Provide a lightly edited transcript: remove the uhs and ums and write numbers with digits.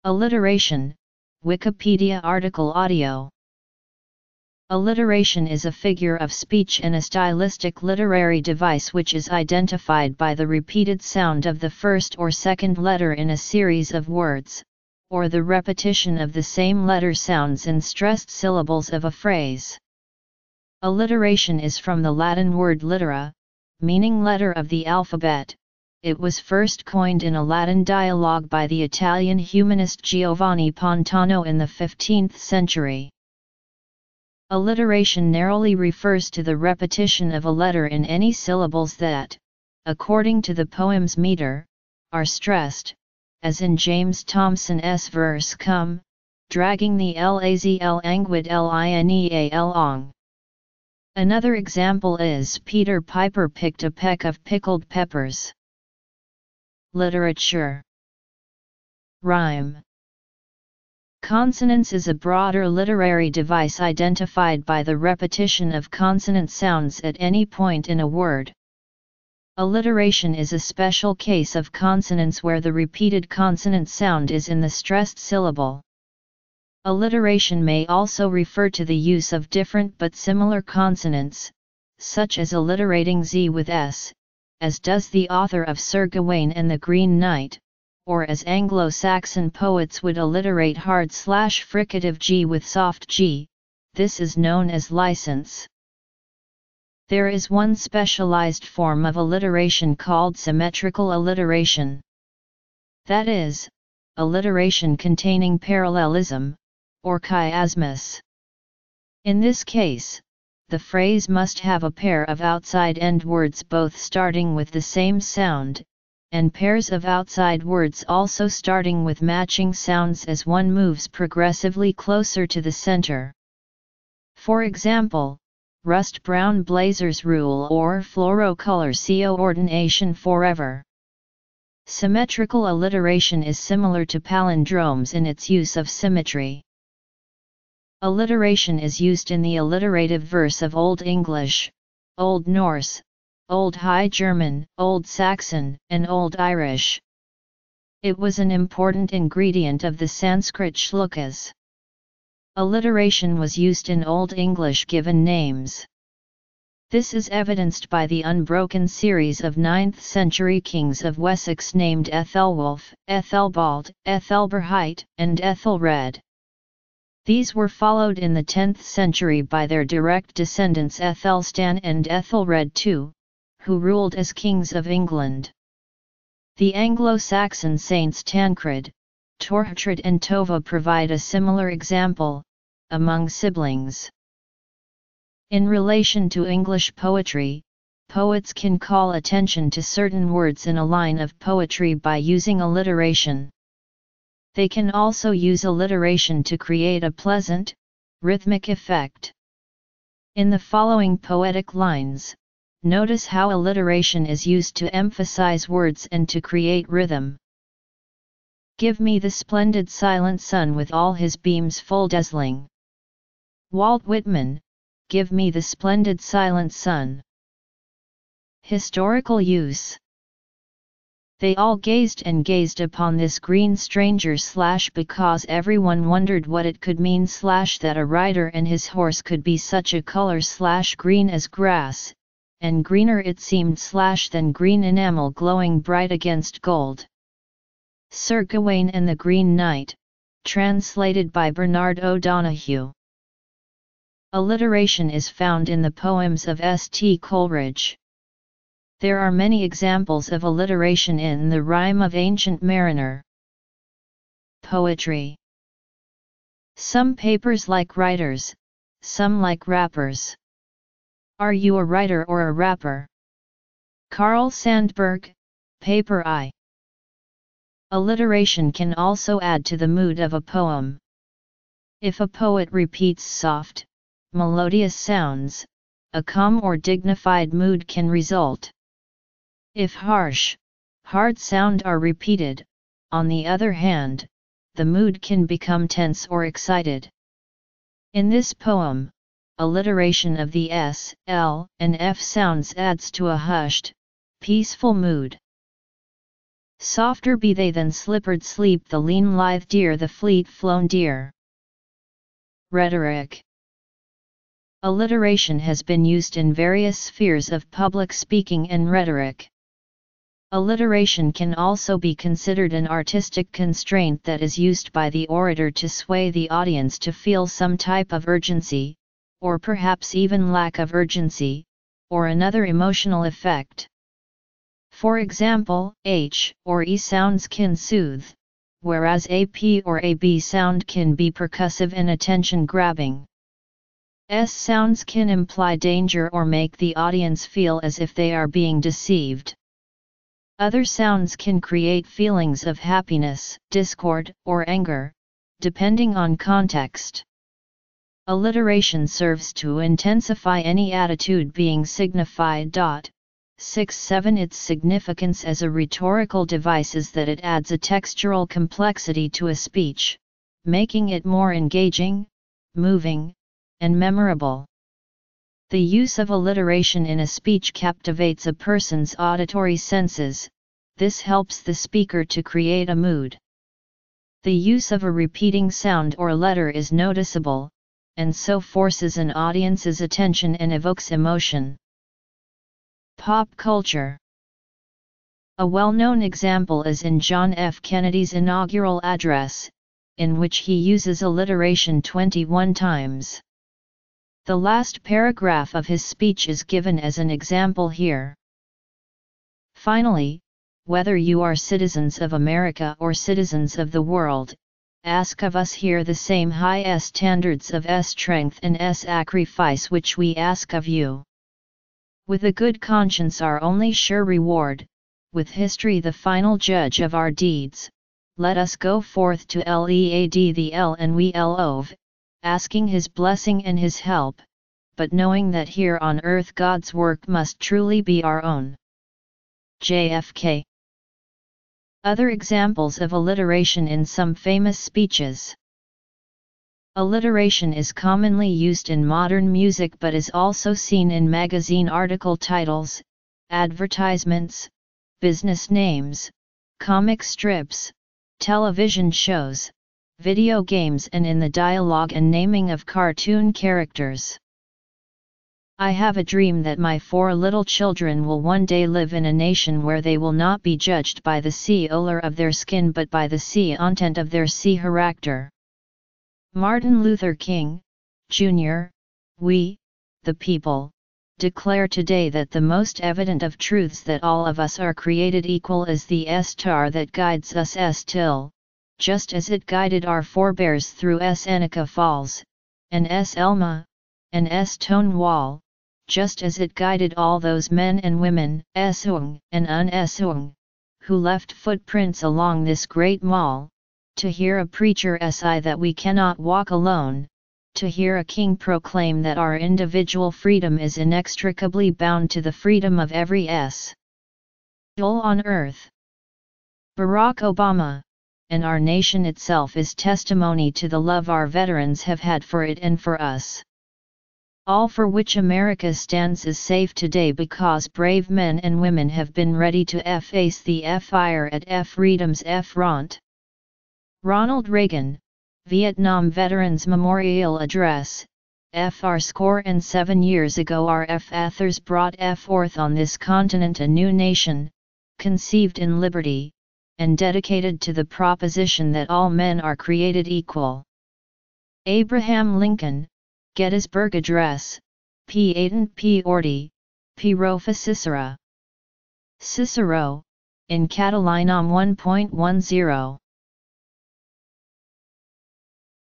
Alliteration, Wikipedia article audio. Alliteration is a figure of speech and a stylistic literary device which is identified by the repeated sound of the first or second letter in a series of words, or the repetition of the same letter sounds in stressed syllables of a phrase. Alliteration is from the Latin word littera, meaning letter of the alphabet. It was first coined in a Latin dialogue by the Italian humanist Giovanni Pontano in the 15th century. Alliteration narrowly refers to the repetition of a letter in any syllables that, according to the poem's meter, are stressed, as in James Thomson's verse Come, dragging the lazl anguid lineal. Another example is Peter Piper picked a peck of pickled peppers. Literature. Rhyme. Consonance is a broader literary device identified by the repetition of consonant sounds at any point in a word. Alliteration is a special case of consonance where the repeated consonant sound is in the stressed syllable. Alliteration may also refer to the use of different but similar consonants, such as alliterating Z with S, as does the author of Sir Gawain and the Green Knight, or as Anglo-Saxon poets would alliterate hard/fricative G with soft G, this is known as license. There is one specialized form of alliteration called symmetrical alliteration. That is, alliteration containing parallelism, or chiasmus. In this case, the phrase must have a pair of outside end words both starting with the same sound, and pairs of outside words also starting with matching sounds as one moves progressively closer to the center. For example, rust brown blazers rule or fluorocolor coordination forever. Symmetrical alliteration is similar to palindromes in its use of symmetry. Alliteration is used in the alliterative verse of Old English, Old Norse, Old High German, Old Saxon, and Old Irish. It was an important ingredient of the Sanskrit shlokas. Alliteration was used in Old English given names. This is evidenced by the unbroken series of 9th-century kings of Wessex named Ethelwulf, Ethelbald, Ethelberhite, and Ethelred. These were followed in the 10th century by their direct descendants Ethelstan and Ethelred II, who ruled as kings of England. The Anglo-Saxon saints Tancred, Torhtred and Tova provide a similar example, among siblings. In relation to English poetry, poets can call attention to certain words in a line of poetry by using alliteration. They can also use alliteration to create a pleasant, rhythmic effect. In the following poetic lines, notice how alliteration is used to emphasize words and to create rhythm. Give me the splendid silent sun with all his beams full dazzling. Walt Whitman, give me the splendid silent sun. Historical use. They all gazed and gazed upon this green stranger / because everyone wondered what it could mean / that a rider and his horse could be such a color / green as grass, and greener it seemed / than green enamel glowing bright against gold. Sir Gawain and the Green Knight, translated by Bernard O'Donoghue. Alliteration is found in the poems of S.T. Coleridge. There are many examples of alliteration in the Rime of Ancient Mariner. Poetry. Some papers like writers, some like rappers. Are you a writer or a rapper? Carl Sandburg, Paper Eye. Alliteration can also add to the mood of a poem. If a poet repeats soft, melodious sounds, a calm or dignified mood can result. If harsh, hard sound are repeated, on the other hand, the mood can become tense or excited. In this poem, alliteration of the S, L, and F sounds adds to a hushed, peaceful mood. Softer be they than slippered sleep the lean lithe deer, the fleet flown deer. Rhetoric. Alliteration has been used in various spheres of public speaking and rhetoric. Alliteration can also be considered an artistic constraint that is used by the orator to sway the audience to feel some type of urgency, or perhaps even lack of urgency, or another emotional effect. For example, H or E sounds can soothe, whereas a P or a B sound can be percussive and attention-grabbing. S sounds can imply danger or make the audience feel as if they are being deceived. Other sounds can create feelings of happiness, discord, or anger, depending on context. Alliteration serves to intensify any attitude being signified. 6-7 Its significance as a rhetorical device is that it adds a textural complexity to a speech, making it more engaging, moving, and memorable. The use of alliteration in a speech captivates a person's auditory senses. This helps the speaker to create a mood. The use of a repeating sound or letter is noticeable, and so forces an audience's attention and evokes emotion. Pop culture. A well-known example is in John F. Kennedy's inaugural address, in which he uses alliteration 21 times. The last paragraph of his speech is given as an example here. Finally, whether you are citizens of America or citizens of the world, ask of us here the same high standards of strength and sacrifice which we ask of you. With a good conscience our only sure reward, with history the final judge of our deeds, let us go forth to lead the L and we love, asking his blessing and his help, but knowing that here on earth God's work must truly be our own. JFK. Other examples of alliteration in some famous speeches. Alliteration is commonly used in modern music but is also seen in magazine article titles, advertisements, business names, comic strips, television shows, video games and in the dialogue and naming of cartoon characters. I have a dream that my 4 little children will one day live in a nation where they will not be judged by the color of their skin but by the content of their character. Martin Luther King, Jr., we, the people, declare today that the most evident of truths that all of us are created equal is the star that guides us till, just as it guided our forebears through Seneca Falls, and Elma, and Stonewall, just as it guided all those men and women, Esung and unesung, who left footprints along this great mall, to hear a preacher say that we cannot walk alone, to hear a king proclaim that our individual freedom is inextricably bound to the freedom of every soul on earth. Barack Obama, and our nation itself is testimony to the love our veterans have had for it and for us. All for which America stands is safe today because brave men and women have been ready to face the fire at freedom's front. Ronald Reagan, Vietnam Veterans Memorial Address, score and 7 years ago our authors brought forth on this continent a new nation, conceived in liberty, and dedicated to the proposition that all men are created equal. Abraham Lincoln, Gettysburg Address, p. 8 p. ordi, p. Rofa Cicero. Cicero, in Catilinum 1.10.